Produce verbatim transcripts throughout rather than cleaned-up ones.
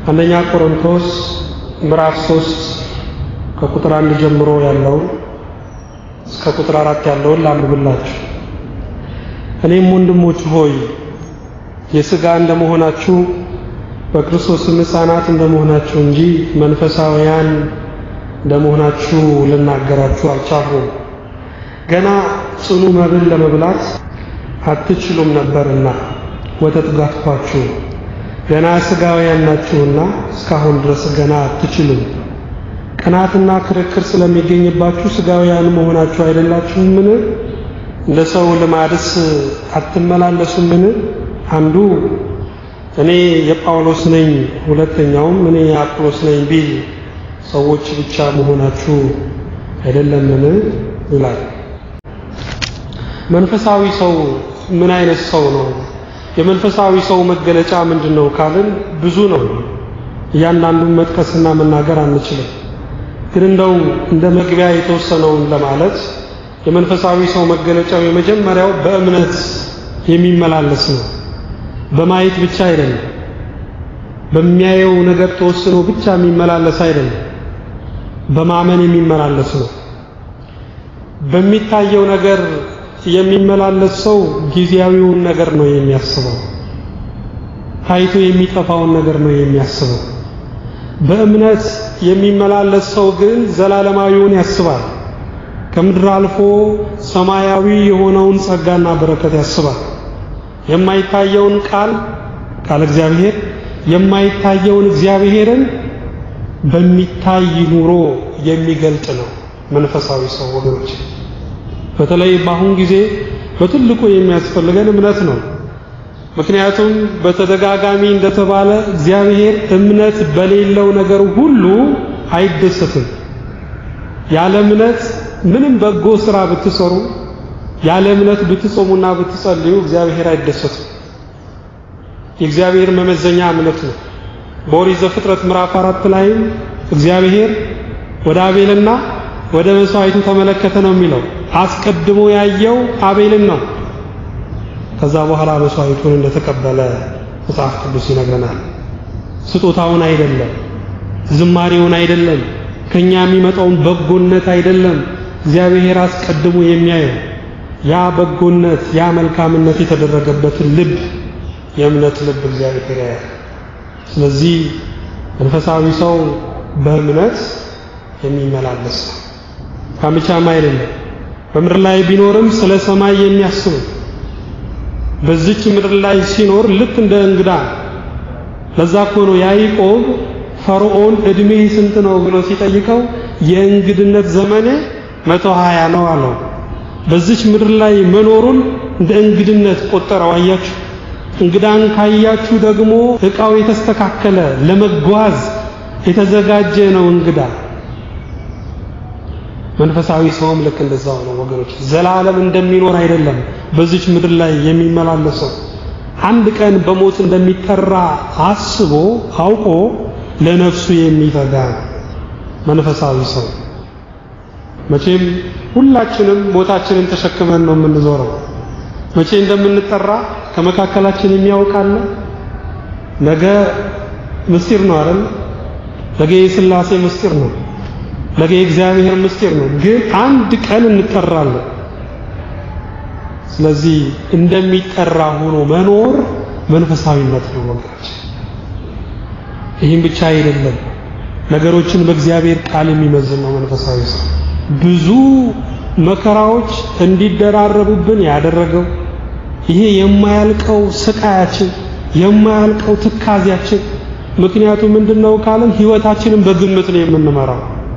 አንደኛ ቆሮንቶስ ምዕራፍ ሶስት ከቁጥር አንድ ጀምሮ ያለው እስከ ቁጥር አራት ያለውን ላንብብላችሁ። እኔም ወንድሞች ሆይ የሥጋ እንደመሆናችሁ በክርስቶስ ሕፃናት እንደመሆናችሁ እንጂ መንፈሳውያን እንደመሆናችሁ ልናገራችሁ አልቻልኩም። ገና ጽኑ መብል ለመብላት አትችሉም ነበርና ወተት ጋትኳችሁ። ገና ሥጋውያን ናችሁና እስካሁን ድረስ ገና አትችሉም። ቅናትና ክርክር ስለሚገኝባችሁ ሥጋውያን መሆናችሁ አይደላችሁምን? እንደ ሰው ልማድስ አትመላለሱምን? አንዱ እኔ የጳውሎስ ነኝ ሁለተኛውም እኔ የአጵሎስ ነኝ ቢል ሰዎች ብቻ መሆናችሁ አይደለምን ይላል። መንፈሳዊ ሰው ምን አይነት ሰው ነው? የመንፈሳዊ ሰው መገለጫ ምንድነው ካልን ብዙ ነው። እያንዳንዱን መጥቀስና መናገር አንችልም። ግን እንደው እንደ መግቢያ የተወሰነውን ለማለት የመንፈሳዊ ሰው መገለጫው የመጀመሪያው በእምነት የሚመላለስ ነው። በማየት ብቻ አይደለም። በሚያየው ነገር ተወስኖ ብቻ የሚመላለስ አይደለም። በማመን የሚመላለስ ነው። በሚታየው ነገር የሚመላለስ ሰው ጊዜያዊውን ነገር ነው የሚያስበው። ታይቶ የሚጠፋውን ነገር ነው የሚያስበው። በእምነት የሚመላለስ ሰው ግን ዘላለማዊውን ያስባል። ከምድር አልፎ ሰማያዊ የሆነውን ጸጋና በረከት ያስባል። የማይታየውን ቃል ቃል እግዚአብሔር የማይታየውን እግዚአብሔርን በሚታይ ኑሮ የሚገልጥ ነው መንፈሳዊ ሰው ወገኖች። በተለይ በአሁን ጊዜ በትልቁ የሚያስፈልገን እምነት ነው። ምክንያቱም በተደጋጋሚ እንደተባለ እግዚአብሔር እምነት በሌለው ነገር ሁሉ አይደሰትም። ያለ እምነት ምንም በጎ ሥራ ብትሰሩ፣ ያለ እምነት ብትጾሙና ብትጸልዩ እግዚአብሔር አይደሰትም። የእግዚአብሔር መመዘኛ እምነት ነው። በኦሪት ዘፍጥረት ምዕራፍ አራት ላይ እግዚአብሔር ወደ አቤልና ወደ መስዋዕቱ ተመለከተ ነው የሚለው። አስቀድሞ ያየው አቤልን ነው። ከዛ በኋላ መስዋዕቱን እንደተቀበለ መጽሐፍ ቅዱስ ይነግረናል። ስጦታውን አይደለም፣ ዝማሬውን አይደለም፣ ከኛ የሚመጣውን በጎነት አይደለም እግዚአብሔር አስቀድሞ የሚያየው ያ በጎነት ያ መልካምነት የተደረገበትን ልብ የእምነት ልብ እግዚአብሔር ያያል። ስለዚህ መንፈሳዊ ሰው በእምነት የሚመላለስ ነው። ካምቻማ አይደለም። በምድር ላይ ቢኖርም ስለ ሰማይ የሚያስብ በዚች ምድር ላይ ሲኖር ልክ እንደ እንግዳ። ለዛ እኮ ነው ያዕቆብ ፈርዖን እድሜ ስንት ነው ብሎ ሲጠይቀው የእንግድነት ዘመኔ መቶ ሀያ ነው አለው። በዚች ምድር ላይ መኖሩን እንደ እንግድነት ቆጠረው። አያችሁ፣ እንግዳን ካያችሁ ደግሞ ዕቃው የተስተካከለ ለመጓዝ የተዘጋጀ ነው እንግዳ። መንፈሳዊ ሰውም ልክ እንደዛው ነው ወገኖች። ዘላለም እንደሚኖር አይደለም በዚች ምድር ላይ የሚመላለሰው። አንድ ቀን በሞት እንደሚጠራ አስቦ አውቆ ለነፍሱ የሚተጋ መንፈሳዊ ሰው። መቼም ሁላችንም ሞታችንን ተሸክመን ነው የምንዞረው። መቼ እንደምንጠራ ከመካከላችን የሚያውቃለ? ነገ ምስጢር ነው አይደል? ነገ የሥላሴ ምስጢር ነው። ነገ የእግዚአብሔር ምስጢር ነው። ግን አንድ ቀን እንጠራለን። ስለዚህ እንደሚጠራ ሆኖ መኖር መንፈሳዊነት ነው ወገኖች። ይህም ብቻ አይደለም፣ ነገሮችን በእግዚአብሔር ቃል የሚመዝን ነው መንፈሳዊ ሰው። ብዙ መከራዎች እንዲደራረቡብን ያደረገው ይሄ የማያልቀው ስቃያችን የማያልቀው ትካዚያችን ምክንያቱም ምንድነው ካለን ህይወታችንን በግምት ነው የምንመራው።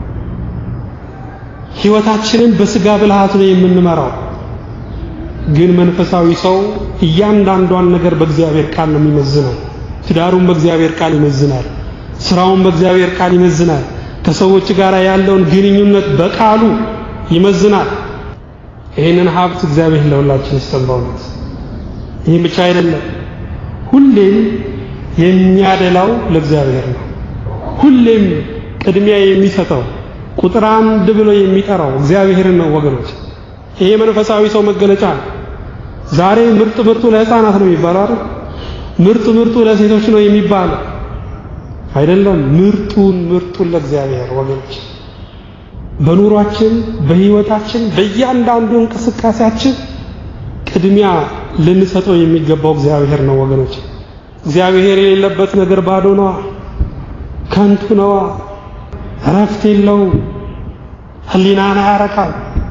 ህይወታችንን በስጋ ብልሃት ነው የምንመራው። ግን መንፈሳዊ ሰው እያንዳንዷን ነገር በእግዚአብሔር ቃል ነው የሚመዝነው። ትዳሩን በእግዚአብሔር ቃል ይመዝናል። ስራውን በእግዚአብሔር ቃል ይመዝናል። ከሰዎች ጋር ያለውን ግንኙነት በቃሉ ይመዝናል። ይሄንን ሀብት እግዚአብሔር ለሁላችን ይስጠንባውት። ይሄ ብቻ አይደለም፣ ሁሌም የሚያደላው ለእግዚአብሔር ነው። ሁሌም ቅድሚያ የሚሰጠው ቁጥር አንድ ብሎ የሚጠራው እግዚአብሔርን ነው ወገኖች። ይሄ መንፈሳዊ ሰው መገለጫ ነው። ዛሬ ምርጥ ምርጡ ለህፃናት ነው የሚባለው አይደል? ምርጥ ምርጡ ለሴቶች ነው የሚባለው። አይደለም ምርጡን ምርጡን ለእግዚአብሔር ወገኖች በኑሯችን በህይወታችን በእያንዳንዱ እንቅስቃሴያችን ቅድሚያ ልንሰጠው የሚገባው እግዚአብሔር ነው ወገኖች እግዚአብሔር የሌለበት ነገር ባዶ ነው ከንቱ ነው እረፍት የለው ህሊናን አያረካም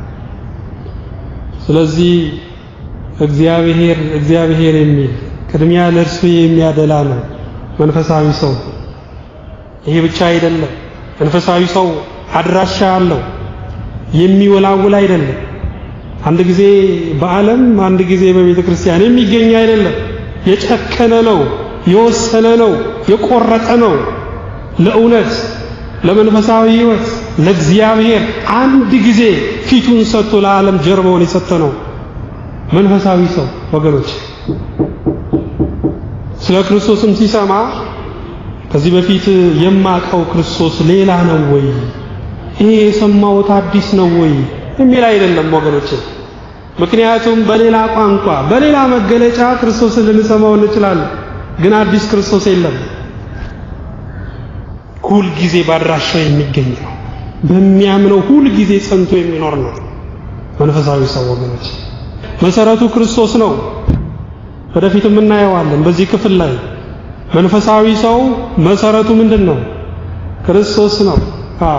ስለዚህ እግዚአብሔር እግዚአብሔር የሚል ቅድሚያ ለእርሱ የሚያደላ ነው መንፈሳዊ ሰው ይሄ ብቻ አይደለም መንፈሳዊ ሰው አድራሻ አለው የሚወላውል አይደለም አንድ ጊዜ በዓለም አንድ ጊዜ በቤተ ክርስቲያን የሚገኝ አይደለም የጨከነ ነው የወሰነ ነው የቆረጠ ነው ለእውነት ለመንፈሳዊ ህይወት ለእግዚአብሔር አንድ ጊዜ ፊቱን ሰጥቶ ለዓለም ጀርባውን የሰጠ ነው መንፈሳዊ ሰው ወገኖች ስለ ክርስቶስም ሲሰማ ከዚህ በፊት የማቀው ክርስቶስ ሌላ ነው ወይ ይሄ የሰማሁት አዲስ ነው ወይ የሚል አይደለም ወገኖች ምክንያቱም በሌላ ቋንቋ በሌላ መገለጫ ክርስቶስን ልንሰማው እንችላለን ግን አዲስ ክርስቶስ የለም ሁል ጊዜ ባድራሻው የሚገኝ ነው በሚያምነው ሁል ጊዜ ጸንቶ የሚኖር ነው መንፈሳዊ ሰው ወገኖች መሰረቱ ክርስቶስ ነው ወደፊትም እናየዋለን በዚህ ክፍል ላይ መንፈሳዊ ሰው መሰረቱ ምንድነው ክርስቶስ ነው አዎ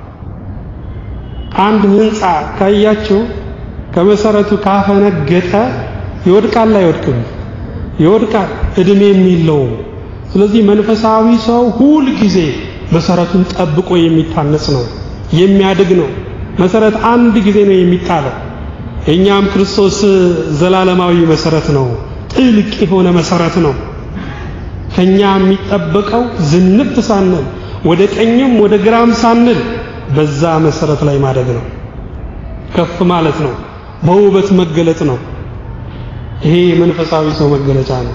አንድ ህንጻ ካያችሁ ከመሰረቱ ካፈነገጠ ይወድቃል አይወድቅም ይወድቃል እድሜ የሚለው ስለዚህ መንፈሳዊ ሰው ሁሉ ጊዜ መሰረቱን ጠብቆ የሚታነጽ ነው የሚያድግ ነው መሰረት አንድ ጊዜ ነው የሚጣለው እኛም ክርስቶስ ዘላለማዊ መሰረት ነው ጥልቅ የሆነ መሰረት ነው ከኛ የሚጠበቀው ዝንፍ ሳንል ወደ ቀኝም ወደ ግራም ሳንል በዛ መሰረት ላይ ማደግ ነው ከፍ ማለት ነው በውበት መገለጥ ነው ይሄ መንፈሳዊ ሰው መገለጫ ነው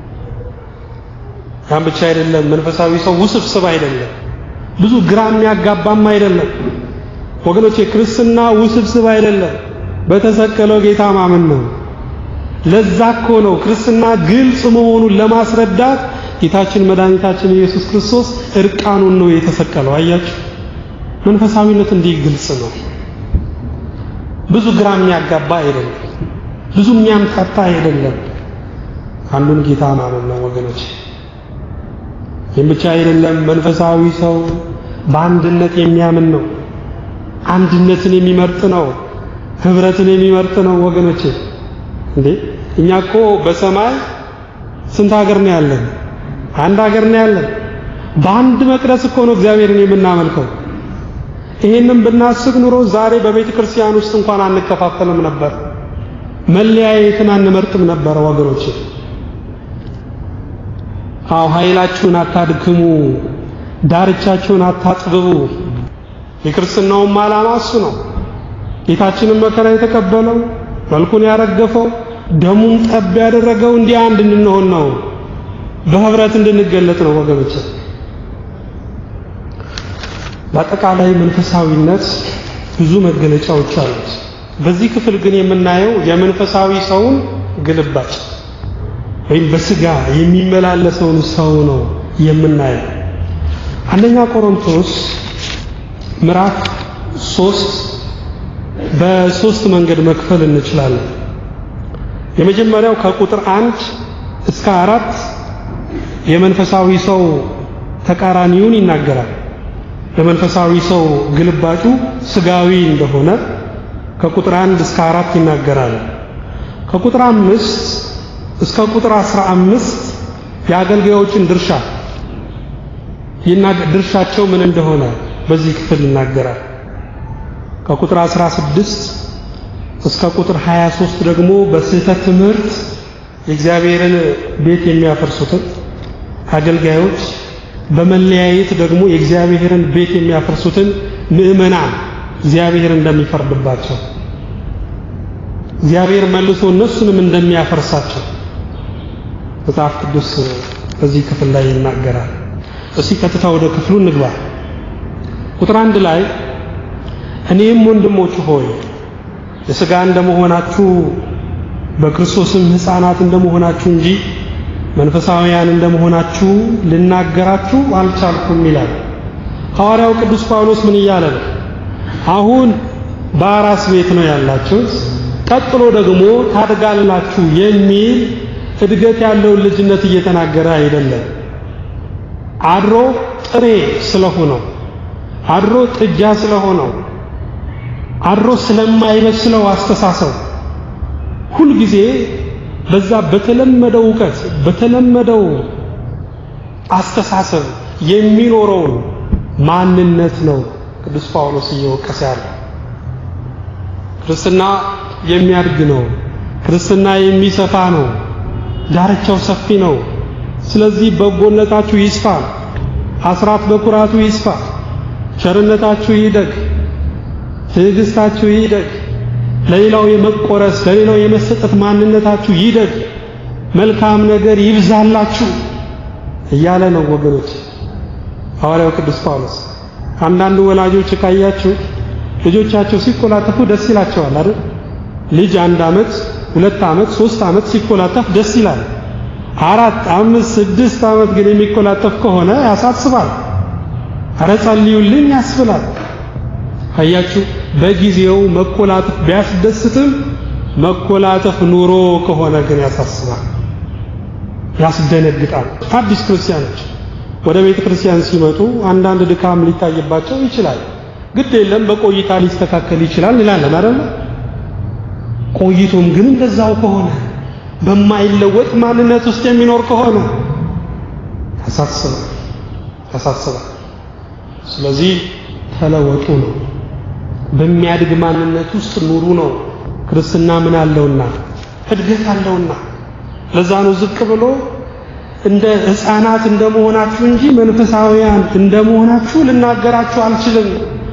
ያን ብቻ አይደለም መንፈሳዊ ሰው ውስብስብ አይደለም ብዙ ግራም ያጋባም አይደለም ወገኖቼ ክርስትና ውስብስብ አይደለም በተሰቀለው ጌታ ማመን ነው ለዛኮ ነው ክርስትና ግልጽ መሆኑን ለማስረዳት ጌታችን መድኃኒታችን ኢየሱስ ክርስቶስ እርቃኑን ነው የተሰቀለው አያችሁ መንፈሳዊነት እንዲህ ግልጽ ነው ብዙ ግራም ያጋባ አይደለም ብዙ የሚያምታታ አይደለም አንዱን ጌታ ማመን ነው ወገኖች የምቻ አይደለም መንፈሳዊ ሰው በአንድነት የሚያምን ነው አንድነትን የሚመርጥ ነው ህብረትን የሚመርጥ ነው ወገኖች እንዴ እኛኮ በሰማይ ስንት ሀገር ነው ያለን አንድ ሀገር ነው ያለን በአንድ መቅደስ እኮ ነው እግዚአብሔርን የምናመልከው ይሄንን ብናስብ ኑሮ ዛሬ በቤተ ክርስቲያን ውስጥ እንኳን አንከፋፈልም ነበር መለያየትን አንመርጥም ነበር ወገኖች አው ኃይላችሁን አታድክሙ ዳርቻችሁን አታጥብቡ የክርስትናው ዓላማ እሱ ነው ጌታችንን መከራ የተቀበለው መልኩን ያረገፈው ደሙን ጠብ ያደረገው እንዲህ አንድ እንድንሆን ነው በህብረት እንድንገለጥ ነው ወገኖች በአጠቃላይ መንፈሳዊነት ብዙ መገለጫዎች አሉት በዚህ ክፍል ግን የምናየው የመንፈሳዊ ሰውን ግልባጭ ወይም በስጋ የሚመላለሰውን ሰው ነው የምናየው አንደኛ ቆሮንቶስ ምዕራፍ ሶስት በሶስት መንገድ መክፈል እንችላለን የመጀመሪያው ከቁጥር አንድ እስከ አራት የመንፈሳዊ ሰው ተቃራኒውን ይናገራል የመንፈሳዊ ሰው ግልባጩ ስጋዊ እንደሆነ ከቁጥር አንድ እስከ አራት ይናገራል ከቁጥር አምስት እስከ ቁጥር አስራ አምስት የአገልጋዮችን ድርሻ ይናገር ድርሻቸው ምን እንደሆነ በዚህ ክፍል ይናገራል ከቁጥር አስራ ስድስት እስከ ቁጥር ሃያ ሶስት ደግሞ በስህተት ትምህርት የእግዚአብሔርን ቤት የሚያፈርሱትን አገልጋዮች በመለያየት ደግሞ የእግዚአብሔርን ቤት የሚያፈርሱትን ምእመናን እግዚአብሔር እንደሚፈርድባቸው እግዚአብሔር መልሶ እነሱንም እንደሚያፈርሳቸው መጽሐፍ ቅዱስ በዚህ ክፍል ላይ ይናገራል እስቲ ቀጥታ ወደ ክፍሉ እንግባ ቁጥር አንድ ላይ እኔም ወንድሞች ሆይ የሥጋ እንደመሆናችሁ በክርስቶስም ሕፃናት እንደመሆናችሁ እንጂ መንፈሳውያን እንደመሆናችሁ ልናገራችሁ አልቻልኩም ይላል ሐዋርያው ቅዱስ ጳውሎስ። ምን እያለ ነው? አሁን በአራስ ቤት ነው ያላችሁት፣ ቀጥሎ ደግሞ ታድጋላችሁ የሚል እድገት ያለው ልጅነት እየተናገረ አይደለም። አድሮ ጥሬ ስለሆነው፣ አድሮ ጥጃ ስለሆነው፣ አድሮ ስለማይበስለው አስተሳሰብ ሁሉ ጊዜ በዛ በተለመደው ዕውቀት በተለመደው አስተሳሰብ የሚኖረው ማንነት ነው ቅዱስ ጳውሎስ እየወቀሰ ያለው። ክርስትና የሚያድግ ነው። ክርስትና የሚሰፋ ነው። ዳርቻው ሰፊ ነው። ስለዚህ በጎነታችሁ ይስፋ፣ አስራት በኩራቱ ይስፋ፣ ቸርነታችሁ ይደግ፣ ትዕግስታችሁ ይደግ፣ ለሌላው የመቆረስ ለሌላው የመሰጠት ማንነታችሁ ይደግ፣ መልካም ነገር ይብዛላችሁ እያለ ነው ወገኖች ሐዋርያው ቅዱስ ጳውሎስ። አንዳንድ ወላጆች ካያችሁ ልጆቻቸው ሲቆላጠፉ ደስ ይላቸዋል አይደል? ልጅ አንድ አመት ሁለት አመት ሶስት አመት ሲቆላጠፍ ደስ ይላል። አራት አምስት ስድስት አመት ግን የሚቆላጠፍ ከሆነ ያሳስባል። ኧረ ጸልዩልኝ ያስብላል። አያችሁ በጊዜው መቆላጠፍ ቢያስደስትም መቆላጠፍ ኑሮ ከሆነ ግን ያሳስባል፣ ያስደነግጣል። አዲስ ክርስቲያኖች ወደ ቤተ ክርስቲያን ሲመጡ አንዳንድ ድካም ሊታይባቸው ይችላል። ግድ የለም በቆይታ ሊስተካከል ይችላል እንላለን አይደል? ቆይቶም ግን እንደዛው ከሆነ በማይለወጥ ማንነት ውስጥ የሚኖር ከሆነ ያሳስባል ያሳስባል። ስለዚህ ተለወጡ ነው፣ በሚያድግ ማንነት ውስጥ ኑሩ ነው። ክርስትና ምን አለውና እድገት አለውና ለዛ ነው ዝቅ ብሎ እንደ ሕፃናት እንደመሆናችሁ እንጂ መንፈሳውያን እንደመሆናችሁ ልናገራችሁ አልችልም።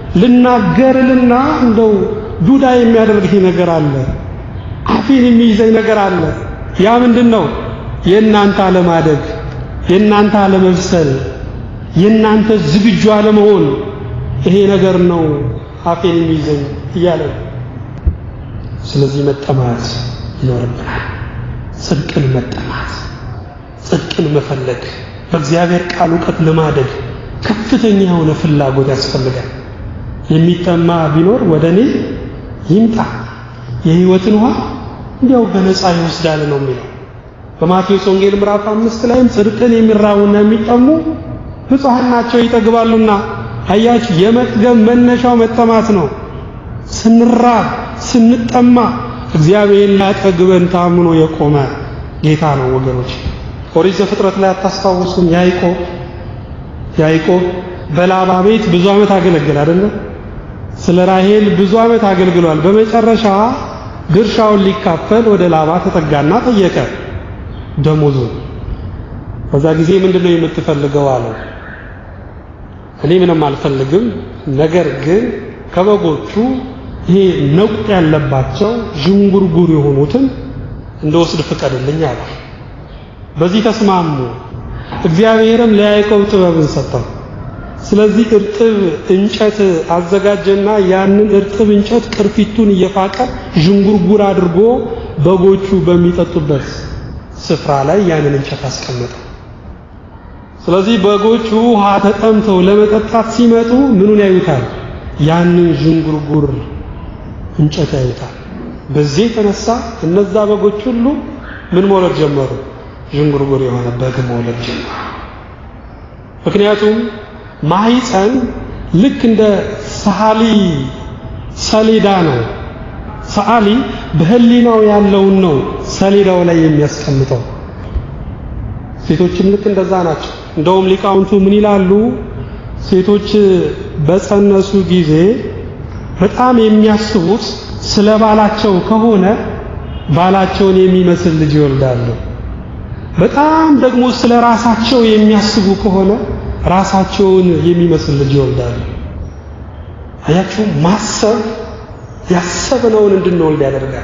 ልናገርልና እንደው ዱዳ የሚያደርግህ ነገር አለ፣ አፌን የሚይዘኝ ነገር አለ። ያ ምንድነው? የእናንተ አለማደግ፣ የእናንተ አለመብሰል፣ የእናንተ ዝግጁ አለመሆን፣ ይሄ ነገር ነው አፌን የሚይዘኝ እያለ። ስለዚህ መጠማት ይኖርብናል። ጽድቅን መጠማት፣ ጽድቅን መፈለግ፣ በእግዚአብሔር ቃል ዕውቀት ለማደግ ከፍተኛ የሆነ ፍላጎት ያስፈልጋል። የሚጠማ ቢኖር ወደኔ ይምጣ የሕይወትን ውሃ እንዲያው በነፃ ይወስዳል ነው የሚለው በማቴዎስ ወንጌል ምዕራፍ አምስት ላይም ጽድቅን የሚራቡና የሚጠሙ ብፁዓን ናቸው ይጠግባሉና። አያችሁ የመጥገብ መነሻው መጠማት ነው። ስንራብ ስንጠማ እግዚአብሔር ላጠግበን ታምኖ የቆመ ጌታ ነው ወገኖች። ኦሪት ዘፍጥረት ላይ አታስታውሱም? ያዕቆብ ያዕቆብ በላባ ቤት ብዙ ዓመት አገለገለ አይደል? ስለ ራሔል ብዙ ዓመት አገልግሏል። በመጨረሻ ድርሻውን ሊካፈል ወደ ላባ ተጠጋና ጠየቀ ደሞዙን። በዛ ጊዜ ምንድነው የምትፈልገው አለው። እኔ ምንም አልፈልግም፣ ነገር ግን ከበጎቹ ይሄ ነቁጥ ያለባቸው ዥንጉርጉር የሆኑትን እንደወስድ ፍቀድልኝ አለ። በዚህ ተስማሙ። እግዚአብሔርም ለያዕቆብ ጥበብን ሰጠው። ስለዚህ እርጥብ እንጨት አዘጋጀና ያንን እርጥብ እንጨት ቅርፊቱን እየፋቀ ዥንጉርጉር አድርጎ በጎቹ በሚጠጡበት ስፍራ ላይ ያንን እንጨት አስቀመጠ። ስለዚህ በጎቹ ውሃ ተጠምተው ለመጠጣት ሲመጡ ምኑን ያዩታል? ያንን ዥንጉርጉር እንጨት ያዩታል። በዚህ የተነሳ እነዛ በጎች ሁሉ ምን መውለድ ጀመሩ? ዥንጉርጉር የሆነ በግ መውለድ ጀመሩ። ምክንያቱም ማህፀን ልክ እንደ ሰዓሊ ሰሌዳ ነው። ሰዓሊ በህሊናው ያለውን ነው ሰሌዳው ላይ የሚያስቀምጠው። ሴቶችም ልክ እንደዛ ናቸው። እንደውም ሊቃውንቱ ምን ይላሉ? ሴቶች በጸነሱ ጊዜ በጣም የሚያስቡት ስለ ባላቸው ከሆነ ባላቸውን የሚመስል ልጅ ይወልዳሉ። በጣም ደግሞ ስለ ራሳቸው የሚያስቡ ከሆነ ራሳቸውን የሚመስል ልጅ ይወልዳሉ። አያችሁ፣ ማሰብ ያሰብነውን እንድንወልድ ያደርጋል።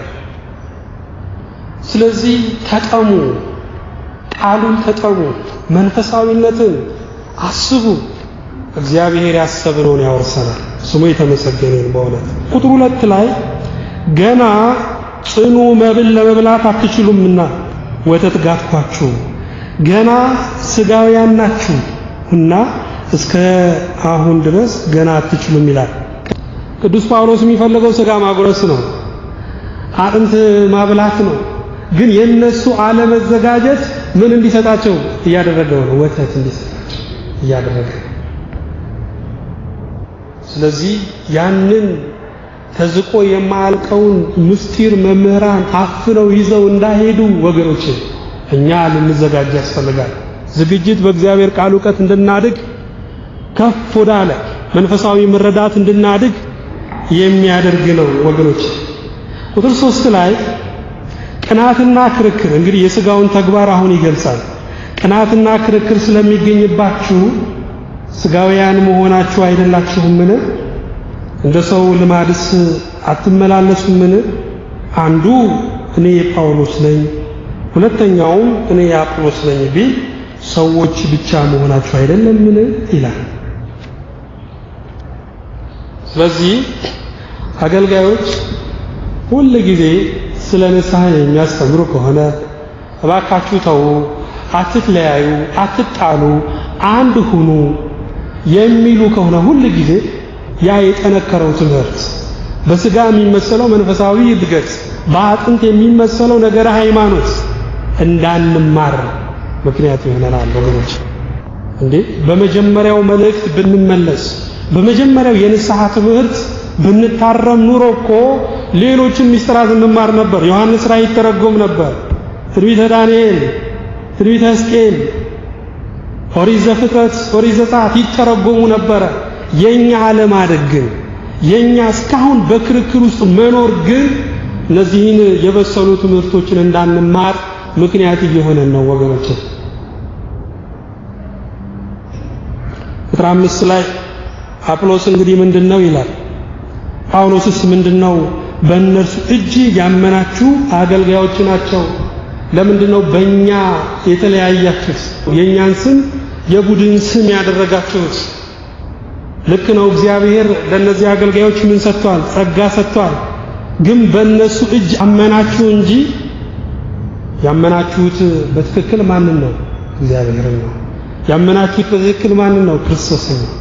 ስለዚህ ተጠሙ፣ ቃሉን ተጠሙ፣ መንፈሳዊነትን አስቡ። እግዚአብሔር ያሰብነውን ያወርሰናል። ስሙ የተመሰገነ ይሁን። በእውነት ቁጥር ሁለት ላይ ገና ጽኑ መብል ለመብላት አትችሉምና ወተት ጋትኳችሁ፣ ገና ስጋውያን ናችሁ እና እስከ አሁን ድረስ ገና አትችሉም ይላል። ቅዱስ ጳውሎስ የሚፈልገው ስጋ ማጉረስ ነው፣ አጥንት ማብላት ነው። ግን የነሱ አለመዘጋጀት ምን እንዲሰጣቸው እያደረገው ነው? ወተት እንዲሰጣቸው እያደረገ። ስለዚህ ያንን ተዝቆ የማያልቀውን ምስጢር መምህራን አፍነው ይዘው እንዳይሄዱ ወገኖች እኛ ልንዘጋጅ ያስፈልጋል። ዝግጅት በእግዚአብሔር ቃል ዕውቀት እንድናድግ ከፍ ወዳለ መንፈሳዊ መረዳት እንድናድግ የሚያደርግ ነው ወገኖች። ቁጥር ሶስት ላይ ቅናትና ክርክር እንግዲህ የሥጋውን ተግባር አሁን ይገልጻል። ቅናትና ክርክር ስለሚገኝባችሁ ሥጋውያን መሆናችሁ አይደላችሁምን? እንደ ሰው ልማድስ አትመላለሱምን? አንዱ እኔ የጳውሎስ ነኝ ሁለተኛውም እኔ የአጵሎስ ነኝ ቢል ሰዎች ብቻ መሆናችሁ አይደለምን ይላል። ስለዚህ አገልጋዮች ሁሉ ጊዜ ስለ ንስሐ የሚያስተምሩ ከሆነ እባካችሁ ተው፣ አትለያዩ፣ አትጣሉ፣ አንድ ሁኑ የሚሉ ከሆነ ሁሉ ጊዜ ያ የጠነከረው ትምህርት በሥጋ የሚመሰለው መንፈሳዊ እድገት፣ በአጥንት የሚመሰለው ነገረ ሃይማኖት እንዳንማር ምክንያት ይሆነናል ወገኖች። እንዴ በመጀመሪያው መልእክት ብንመለስ፣ በመጀመሪያው የንስሐ ትምህርት ብንታረም ኑሮ እኮ ሌሎችን ምስጢራት እንማር ነበር። ዮሐንስ ራእይ ይተረጎም ነበር፣ ትንቢተ ዳንኤል፣ ትንቢተ ሕዝቅኤል፣ ኦሪት ዘፍጥረት፣ ኦሪት ዘጸአት ይተረጎሙ ነበር። የኛ አለማደግ ግን የኛ እስካሁን በክርክር ውስጥ መኖር ግን እነዚህን የበሰሉ ትምህርቶችን እንዳንማር ምክንያት እየሆነ ነው ወገኖች። ቁጥር አምስት ላይ አጵሎስ እንግዲህ ምንድነው ይላል? ጳውሎስስ ምንድነው? በእነርሱ እጅግ ያመናችሁ አገልጋዮች ናቸው። ለምንድነው በእኛ የተለያያችሁት? የእኛን ስም የቡድን ስም ያደረጋችሁት? ልክ ነው፣ እግዚአብሔር ለእነዚህ አገልጋዮች ምን ሰጥቷል? ጸጋ ሰጥቷል። ግን በእነሱ እጅ አመናችሁ እንጂ ያመናችሁት በትክክል ማንን ነው? እግዚአብሔርን ነው። ያመናችሁት በትክክል ማንን ነው? ክርስቶስን ነው።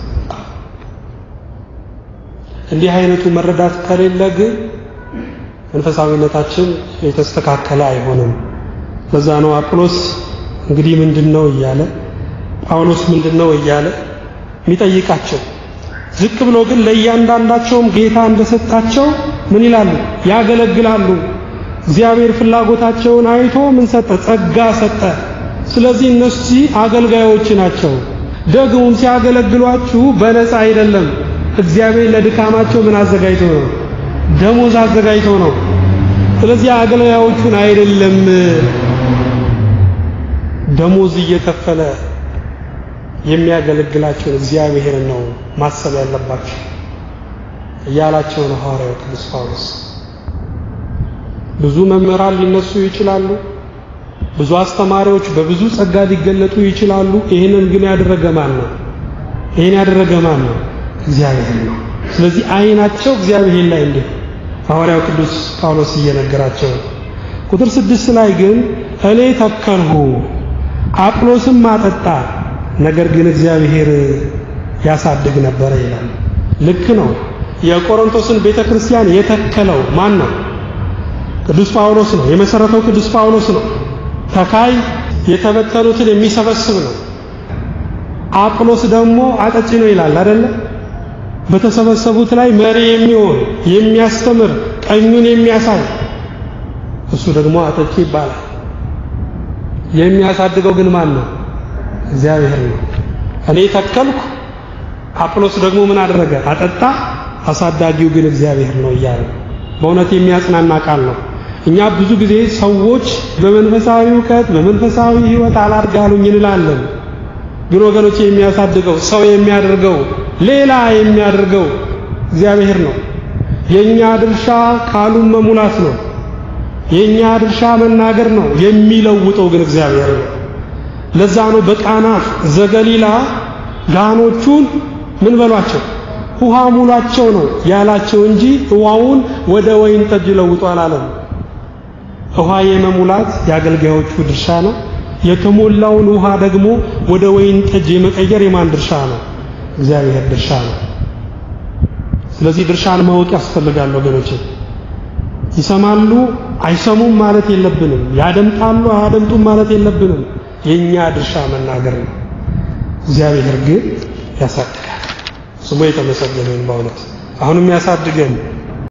እንዲህ አይነቱ መረዳት ከሌለ ግን መንፈሳዊነታችን የተስተካከለ አይሆንም። ለዛ ነው አጵሎስ እንግዲህ ምንድነው እያለ ጳውሎስ ምንድነው እያለ የሚጠይቃቸው። ዝቅ ብሎ ግን ለእያንዳንዳቸውም ጌታ እንደሰጣቸው ምን ይላሉ? ያገለግላሉ። እግዚአብሔር ፍላጎታቸውን አይቶ ምን ሰጠ? ጸጋ ሰጠ። ስለዚህ እነሱ አገልጋዮች ናቸው። ደግሞ ሲያገለግሏችሁ በነፃ አይደለም። እግዚአብሔር ለድካማቸው ምን አዘጋጅቶ ነው? ደሞዝ አዘጋጅቶ ነው። ስለዚህ አገልጋዮቹን አይደለም ደሞዝ እየከፈለ የሚያገለግላቸው እግዚአብሔር ነው ማሰብ ያለባቸው እያላቸው ነው ሐዋርያው ቅዱስ ጳውሎስ። ብዙ መምህራን ሊነሱ ይችላሉ። ብዙ አስተማሪዎች በብዙ ጸጋ ሊገለጡ ይችላሉ። ይሄንን ግን ያደረገ ማን ነው? ይሄን ያደረገ ማን ነው? እግዚአብሔር ነው። ስለዚህ አይናቸው እግዚአብሔር ላይ እንደ ሐዋርያው ቅዱስ ጳውሎስ እየነገራቸው ቁጥር ስድስት ላይ ግን እኔ ተከልሁ አጵሎስም አጠጣ፣ ነገር ግን እግዚአብሔር ያሳድግ ነበር ይላል። ልክ ነው። የቆሮንቶስን ቤተክርስቲያን የተከለው ማን ነው? ቅዱስ ጳውሎስ ነው። የመሰረተው ቅዱስ ጳውሎስ ነው። ተካይ የተበተኑትን የሚሰበስብ ነው። አጵሎስ ደግሞ አጠጪ ነው ይላል አይደለ? በተሰበሰቡት ላይ መሪ የሚሆን የሚያስተምር፣ ቀኙን የሚያሳይ እሱ ደግሞ አጠጪ ይባላል። የሚያሳድገው ግን ማን ነው? እግዚአብሔር ነው። እኔ ተከልኩ፣ አጵሎስ ደግሞ ምን አደረገ? አጠጣ፣ አሳዳጊው ግን እግዚአብሔር ነው እያለ በእውነት የሚያጽናና ቃል ነው። እኛ ብዙ ጊዜ ሰዎች በመንፈሳዊ ዕውቀት በመንፈሳዊ ሕይወት አላድጋሉኝ እንላለን። ግን ወገኖች የሚያሳድገው ሰው የሚያደርገው ሌላ የሚያደርገው እግዚአብሔር ነው። የኛ ድርሻ ቃሉን መሙላት ነው። የኛ ድርሻ መናገር ነው። የሚለውጠው ግን እግዚአብሔር ነው። ለዛ ነው በቃና ዘገሊላ ጋኖቹን ምን በሏቸው? ውሃ ሙላቸው ነው ያላቸው እንጂ ውሃውን ወደ ወይን ጠጅ ለውጡ አላለም። ውሃ የመሙላት የአገልጋዮቹ ድርሻ ነው። የተሞላውን ውሃ ደግሞ ወደ ወይን ጠጅ የመቀየር የማን ድርሻ ነው? እግዚአብሔር ድርሻ ነው። ስለዚህ ድርሻን ማወቅ ያስፈልጋል ወገኖች። ይሰማሉ አይሰሙም ማለት የለብንም። ያደምጣሉ አያደምጡም ማለት የለብንም። የኛ ድርሻ መናገር ነው። እግዚአብሔር ግን ያሳድጋል። ስሙ የተመሰገነ ይሁን። በእውነት አሁንም ያሳድገን።